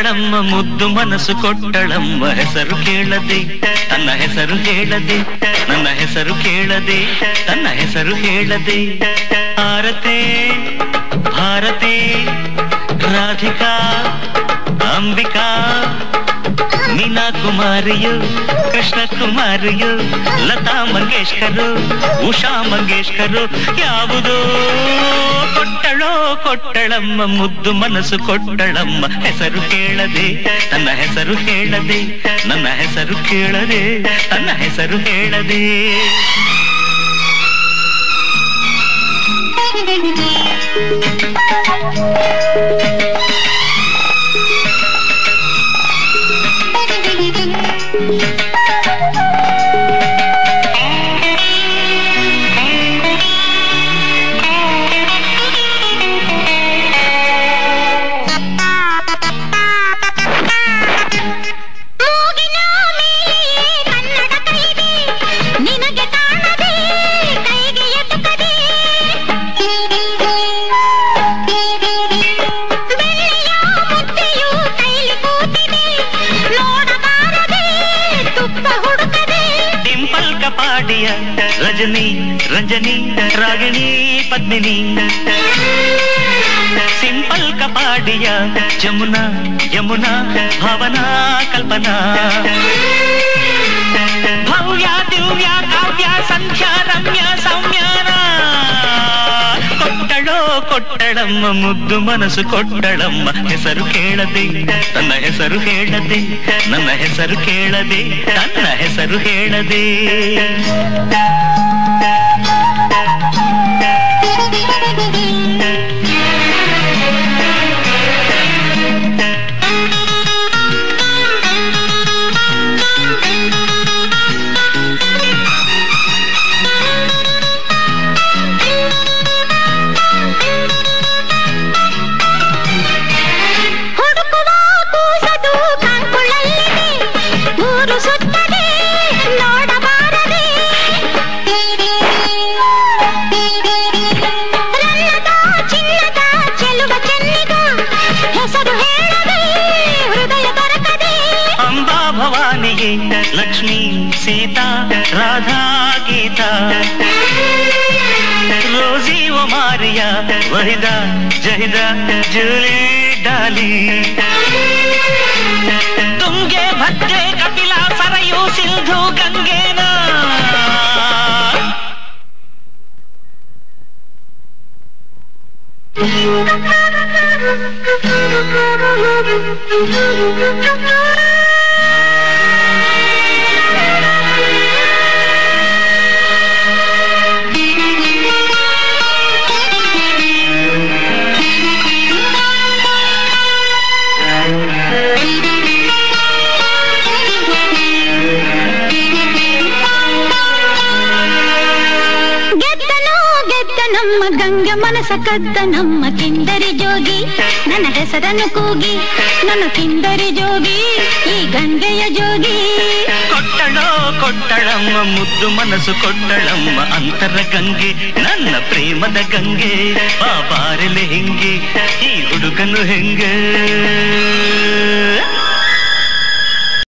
ಕೊಟ್ಟಳಮ್ಮ ಮುದ್ದು ಮನಸ್ಸು ಕೊಟ್ಟಳಮ್ಮ ಹೆಸರು ಕೇಳದೆ ತನ್ನ ಹೆಸರು ಹೇಳದೆ ನನ್ನ ಹೆಸರು ಕೇಳದೆ ತನ್ನ ಹೆಸರು ಹೇಳದೆ ಭಾರತೆ ಭಾರತೆ ರಾಧಿಕಾ ಅಂಬಿಕಾ ಮೀನಾ ಕುಮಾರಿಯು ಕೃಷ್ಣ ಕುಮಾರಿಯು ಲತಾ ಮಂಗೇಶ್ಕರು ಉಷಾ ಮಂಗೇಶ್ಕರು ಯಾವುದೋ ಕೊಟ್ಟಳೋ ಕೊಟ್ಟಳಮ್ಮ ಮುದ್ದು ಮನಸ್ಸು ಕೊಟ್ಟಳಮ್ಮ ಹೆಸರು ಕೇಳದೆ ತನ್ನ ಹೆಸರು ಹೇಳದೆ ನನ್ನ ಹೆಸರು ಕೇಳದೆ ತನ್ನ ಹೆಸರು ಹೇಳದೆ रजनी रंजनी रागिणी पद्मिनी सिंपल कपाडिया जमुना यमुना भावना कल्पना भव्य दिव्य काव्य संध्या रम्य सौम्याना ಕೊಟ್ಟಳೋ ಕೊಟ್ಟಳಮ್ಮ ಮುದ್ದು ಮನಸ್ಸು ಕೊಟ್ಟಳಮ್ಮ ಹೆಸರು ಕೇಳದೆ ತನ್ನ ಹೆಸರು ಹೇಳದೆ ನನ್ನ ಹೆಸರು ಕೇಳದೆ ತನ್ನ ಹೆಸರು ಹೇಳದೆ लक्ष्मी सीता राधा गीता रोजी वो मारिया वहिदा जहिदा जूली डाली तुंगे भद्रे कपिला सरयू सिंधु गंगेना ನಮ್ಮ ಗಂಗೆ ಮನಸ ಕದ್ದ ನಮ್ಮ ಕಿಂದರಿ ಜೋಗಿ ನನ್ನ ಹೆಸರನ್ನು ಕೂಗಿ ನನ್ನ ಕಿಂದರಿ ಜೋಗಿ ಈ ಗಂಗೆಯ ಜೋಗಿ ಕೊಟ್ಟಳೋ ಕೊಟ್ಟಳಮ್ಮ ಮುದ್ದು ಮನಸ್ಸು ಕೊಟ್ಟಳಮ್ಮ ಅಂತರ ಗಂಗೆ ನನ್ನ ಪ್ರೇಮದ ಗಂಗೆ ಬಾಬಾರೆಲೆ ಹೆಂಗೆ ಈ ಹುಡುಗನು ಹೆಂಗೆ